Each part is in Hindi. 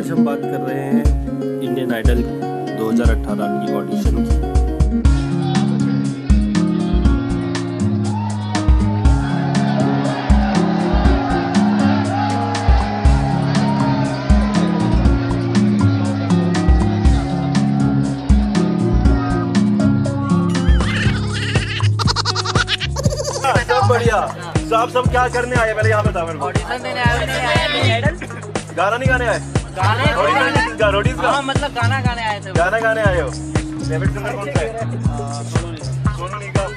आज हम बात कर रहे हैं इंडियन आइडल 2018 की ऑडिशन की। बढ़िया। तो आप सब क्या करने आए पहले यहाँ बता मेरे को। ऑडिशन देने आए थे। गाना नहीं गाने आए? रोडीज का मतलब गाना गाने आए थे। गाना गाने आए हो। फेवरेट सिंगर कौन सा है? सोनू निगम,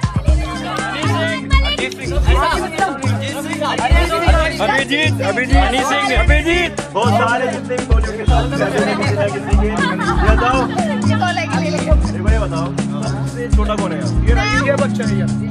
अभिजीत, बहुत सारे जितने भी बॉलीवुड के साथ किसी के बताओ। ये बताओ सबसे छोटा कौन है? ये बच्चा है।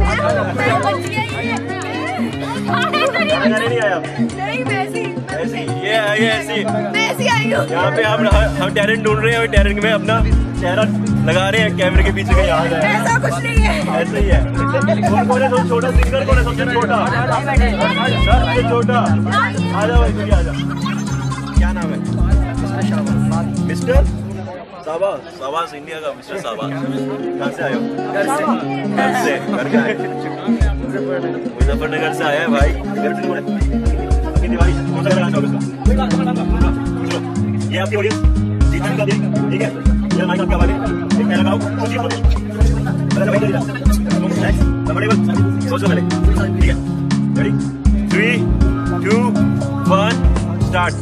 गाने नहीं आया? नहीं, वैसी ऐसी यहाँ पे हम टैलेंट ढूंढ रहे हैं और टैलेंट में अपना चेहरा लगा रहे हैं कैमरे के पीछे कहीं आ जाए। ऐसा कुछ नहीं है, ऐसे ही है। कौन है सबसे छोटा सिंगर? कौन है सबसे छोटा? सबसे छोटा आ जाओ भाई, तुझे आ जाओ। क्या नाम है? मिस्टर शाबाश, इंडिया का मिस्टर शाबाश। कहाँ से आए हो? घर से मुजफ्फरनगर से आया है भाई। दिवाली कौन सा गाना चलो, ये आपकी ऑडियंस जीतने का दिन, ठीक है? ये माइक आपके हवाले, एक मैं लगाऊं, सोचो पहले, ठीक है? रेडी? 3, 2, 1, स्टार्ट।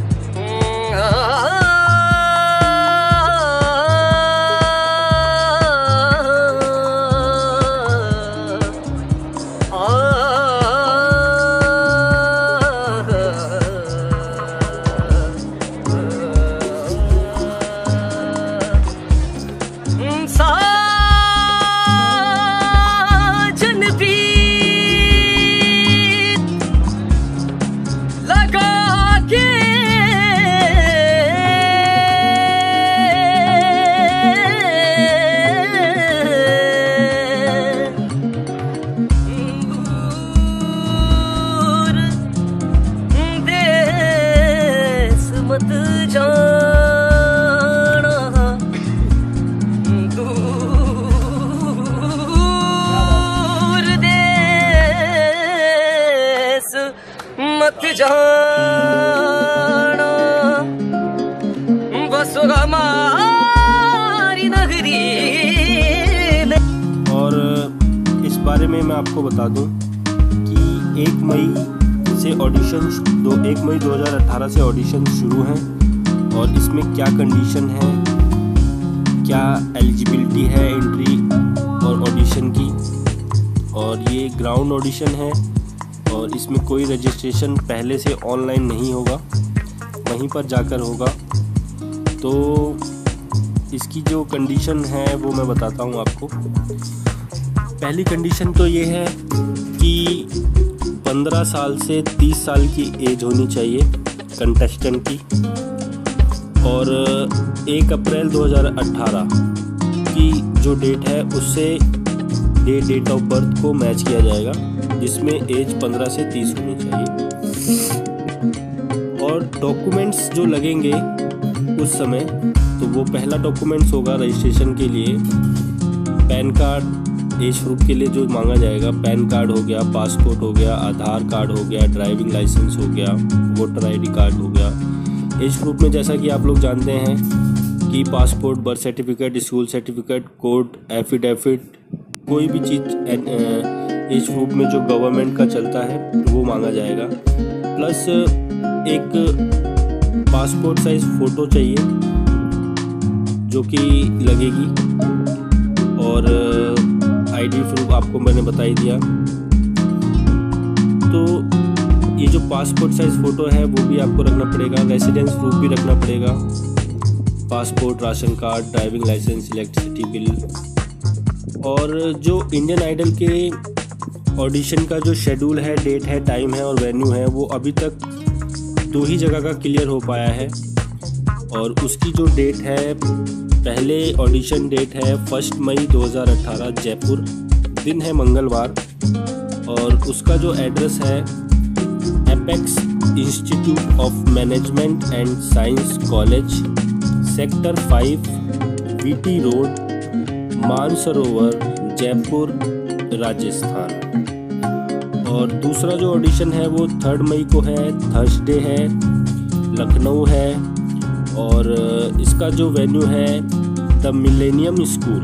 मत जाना बस हमारी नगरी। और इस बारे में मैं आपको बता दूं कि 1 मई से ऑडिशंस 1 मई 2018 से ऑडिशन शुरू हैं और इसमें क्या कंडीशन है, क्या एलिजिबिलिटी है एंट्री और ऑडिशन की। और ये ग्राउंड ऑडिशन है और इसमें कोई रजिस्ट्रेशन पहले से ऑनलाइन नहीं होगा, वहीं पर जाकर होगा। तो इसकी जो कंडीशन है वो मैं बताता हूँ आपको। पहली कंडीशन तो ये है कि 15 साल से 30 साल की एज होनी चाहिए कंटेस्टेंट की। और 1 अप्रैल 2018 की जो डेट है उससे डेट ऑफ बर्थ को मैच किया जाएगा, जिसमें एज 15 से 30 होनी चाहिए। और डॉक्यूमेंट्स जो लगेंगे उस समय, तो वो पहला डॉक्यूमेंट्स होगा रजिस्ट्रेशन के लिए पैन कार्ड, एज प्रूफ के लिए जो मांगा जाएगा। पैन कार्ड हो गया, पासपोर्ट हो गया, आधार कार्ड हो गया, ड्राइविंग लाइसेंस हो गया, वोटर ID कार्ड हो गया। एज प्रूफ में जैसा कि आप लोग जानते हैं कि passport, birth certificate, school certificate, court affidavit, कोई भी चीज़ एज प्रूफ में जो गवर्नमेंट का चलता है वो मांगा जाएगा। प्लस एक पासपोर्ट साइज फ़ोटो चाहिए जो कि लगेगी। और ID प्रूफ आपको मैंने बता ही दिया। तो ये जो पासपोर्ट साइज फ़ोटो है वो भी आपको रखना पड़ेगा। रेसिडेंस प्रूफ भी रखना पड़ेगा, passport, ration card, driving licence, electricity bill. और जो इंडियन आइडल के ऑडिशन का जो शेड्यूल है, डेट है, टाइम है और वेन्यू है, वो अभी तक 2 ही जगह का क्लियर हो पाया है। और उसकी जो डेट है, पहले ऑडिशन डेट है 1 मई 2018 जयपुर, दिन है मंगलवार। और उसका जो एड्रेस है apex institute of management and science college, sector 5, VT road, Mansarovar, Jaipur, Rajasthan. और दूसरा जो ऑडिशन है वो 3 मई को है, थर्सडे है, लखनऊ है। और इसका जो वेन्यू है the millennium school,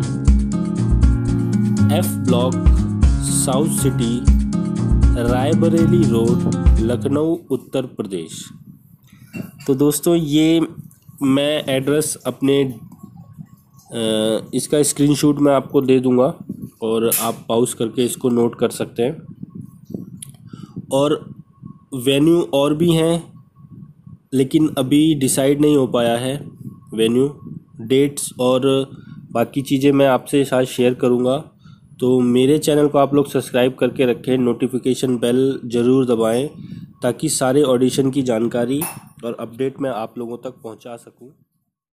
F block, south city, Raebareli road, Lucknow, Uttar Pradesh. तो दोस्तों ये मैं एड्रेस अपने इसका स्क्रीनशॉट मैं आपको दे दूंगा और आप पॉज करके इसको नोट कर सकते हैं। और वेन्यू और भी हैं लेकिन अभी डिसाइड नहीं हो पाया है वेन्यू, डेट्स और बाकी चीज़ें मैं आपसे शायद शेयर करूंगा। तो मेरे चैनल को आप लोग सब्सक्राइब करके रखें, नोटिफिकेशन बेल ज़रूर दबाएं ताकि सारे ऑडिशन की जानकारी और अपडेट मैं आप लोगों तक पहुंचा सकूं।